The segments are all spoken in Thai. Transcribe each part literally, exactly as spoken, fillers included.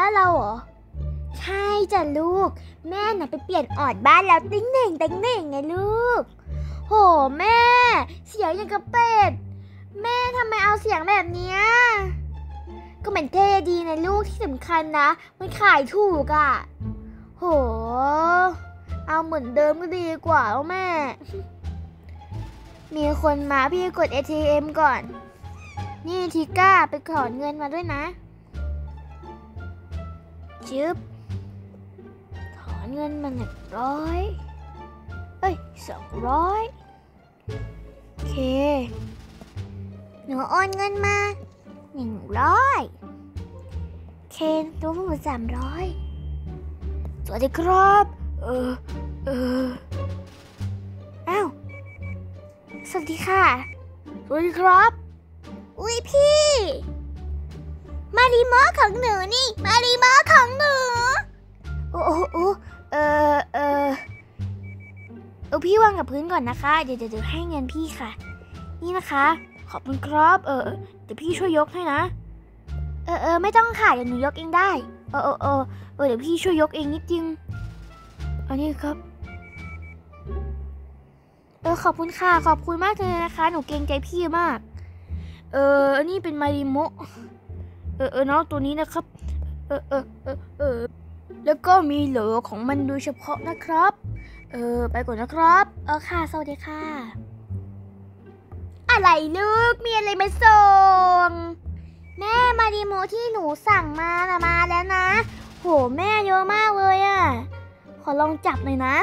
านเราเหรอใช่จ้ะลูกแม่น่ะไปเปลี่ยนออดบ้านแล้วติ๊งเหน่งติ๊งเหน่งไงลูกโหแม่เสียงอย่างกับเป็ดแม่ทำไมเอาเสียงแบบเนี้ยก็มันเท่ดีนะลูกที่สำคัญนะมันขายถูกอ่ะโหเอาเหมือนเดิมก็ดีกว่าแล้วแม่มีคนมาพี่กด เอ ที เอ็ม ก่อนนี่ทิก้าไปถอนเงินมาด้วยนะจึ๊บถอนเงินมาหนึ่งร้อยเอ้ยสองร้อยโอเคหนูโอนเงินมาหนึ่งร้อยเคนตัวผู้สามร้อยสวัสดีครับเออเอออ้าวสวัสดีค่ะสวัสดีครับอุ้ยพี่มารีโมทของหนูนี่มารีโมทของหนูโอ้โอ้โอ้เออเออเออพี่วางกับพื้นก่อนนะคะเดี๋ยวเดี๋ยวให้เงินพี่ค่ะนี่นะคะขอบคุณครับเออเดี๋ยวพี่ช่วยยกให้นะเออเออไม่ต้องค่ะเดี๋ยวหนูยกเองได้เออเออเออเออเดี๋ยวพี่ช่วยยกเองนิดนึงอันนี้ครับเออขอบคุณค่ะขอบคุณมากเลยนะคะหนูเกรงใจพี่มากเอออันนี้เป็นมาริโมะเออเออน้องตัวนี้นะครับเออเออเออเออแล้วก็มีเหลือของมันโดยเฉพาะนะครับเออไปก่อนนะครับเออค่ะสวัสดีค่ะอะไรลูกมีอะไรมาส่งแม่มาริโมะที่หนูสั่งมานะมาแล้วนะโหแม่เยอะมากเลยอ่ะขอลองจับหน่อยนะ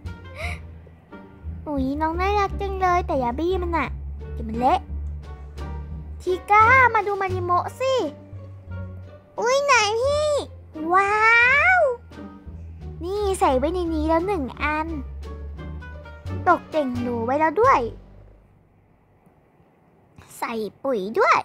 อุ้ยน้องน่ารักจังเลยแต่อย่าบี้มันน่ะเดี๋ยวมันเละทิก้ามาดูมาริโมะสิอุ้ยไหนพี่ว้าวนี่ใส่ไว้ในนี้แล้วหนึ่งอันตกแต่งหนูไว้แล้วด้วยใส่ปุ๋ยด้วย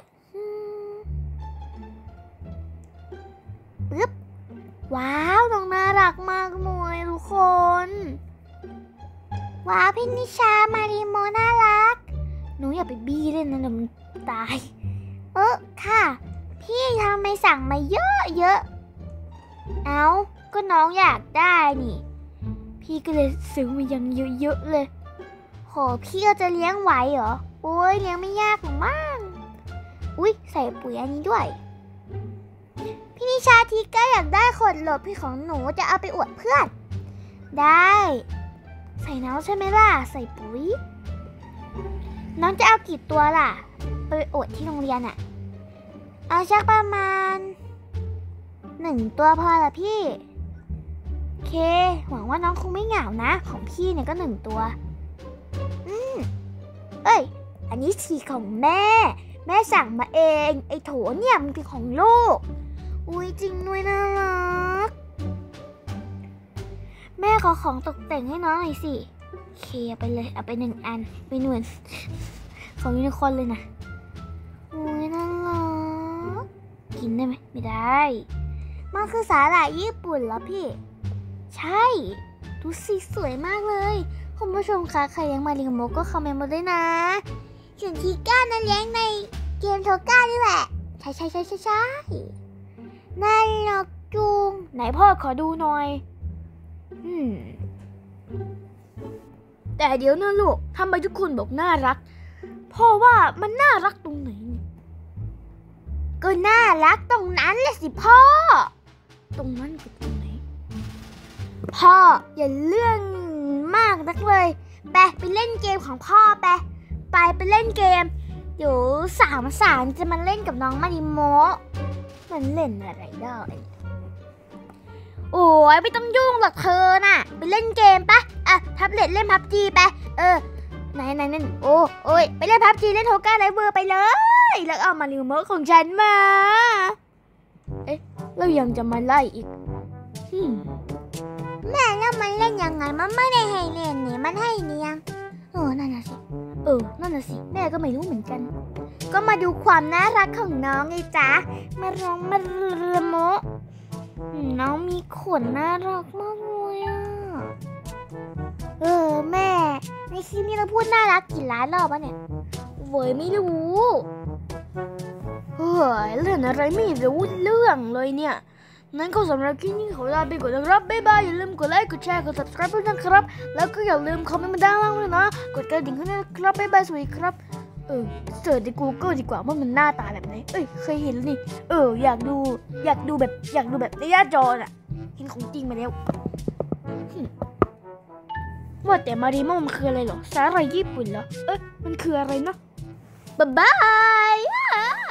ปึ๊บว้าวน้องน่ารักมากเลยทุกคนว้าวพี่นิชามาริโมะน่ารักหนูอย่าไปบี้เล่นนะเดี๋ยวมันตายเออค่ะพี่ทำไมสั่งมาเยอะเยอะเอาก็น้องอยากได้นี่พี่ก็เลยซื้อมายังเยอะๆเลยโหพี่ก็จะเลี้ยงไหวเหรอโอ้ยเลี้ยงไม่ยากหรอกมั้งอุ้ยใส่ปุ๋ยอันนี้ด้วยพี่นิชาทีก็อยากได้ขวดโหลดพี่ของหนูจะเอาไปอวดเพื่อนได้ใส่น้ำใช่ไหมล่ะใส่ปุ๋ยน้องจะเอากี่ตัวล่ะไปอวดที่โรงเรียนอะเอาชักประมาณหนึ่งตัวพอละพี่โอเคหวังว่าน้องคงไม่เหงานะของพี่เนี่ยก็หนึ่งตัวอืมเอ้ยอันนี้สีของแม่แม่สั่งมาเองไอ้โถเนี่ยมันเป็นของลูกอุ้ยจริงด้วยน่ารักแม่ขอของตกแต่งให้น้องหน่อยสิโอเคเอาไปเลยเอาไปหนึ่งอันไปหน่วยของยูนิคอร์นเลยนะอุ้ยน่ารักกินได้ไหมไม่ได้มันคือสาหร่ายญี่ปุ่นเหรอพี่ใช่ดูสิสวยมากเลยคุณผู้ชมคะใครยังมาริโมะก็คอมเมนต์มาด้วยนะส่วนทีก้านั้นเลี้ยงในเกมโทก้านี่แหละใช่ใช่ใช่ใช่ใช่น่ารักจุงไหนพ่อขอดูหน่อยอืมแต่เดี๋ยวนะลูกทำไมทุกคนบอกน่ารักพ่อว่ามันน่ารักตรงไหนก็น่ารักตรงนั้นแหละสิพ่อตรงนั้นคือตรงไหนพ่ออย่าเรื่องมากนักเลยไปไปเล่นเกมของพ่อไปไปไปเล่นเกมเดี๋ยวสามสามจะมาเล่นกับน้องมาริโมะมันเล่นอะไรได้โอ้ยไม่ต้องยุ่งหรอกเธอน่ะไปเล่นเกมปะอ่ะแท็บเล็ตเล่นพับจีไปเออไหนไหนนั่นโอ้โอ้ยไปเล่นพับจีเล่นโทก้าไลฟ์เวอร์ไปเลยแล้วเอามาริโมะของฉันมาเอ๊ะแล้วยังจะมาไล่อีกแม่แล้วมันเล่นยังไงมันไม่ได้ให้เล่นนี่มันให้เลี้ยงเออนั่นน่ะสิเออนั่นน่ะสิแม่ก็ไม่รู้เหมือนกันก็มาดูความน่ารักของน้องไงจ๊ะมาร้องมาริโมะน้องมีขนน่ารักมากเลยอ่ะเออแม่ในคลิปนี้เราพูดน่ารักกี่ล้านรอบวะเนี่ยเว้ยไม่รู้เฮ้ยเรื่องอะไรไม่รู้เรื่องเลยเนี่ยนั้นก็สำหรับคลิปนี้ขอลาไปก่อนนะครับบ๊ายบายอย่าลืมกดไลค์กดแชร์กด subscribe ด้วยนะครับแล้วก็อย่าลืมคอมเมนต์มาด้านล่างด้วยนะกดกระดิ่งให้ด้วยนะครับบ๊ายบายสวัสดีครับเออเสิร์ชใน Google ดีกว่าว่ามันหน้าตาแบบไหนเอ้ยเคยเห็นนี่เอออยากดูอยากดูแบบอยากดูแบบในหน้าจอน่ะเห็นของจริงมาแล้วว่าแต่มาริโมมันคืออะไรเหรอสาหร่ายญี่ปุ่นเหรอเอ๊ะมันคืออะไรเนาะบ๊ายบาย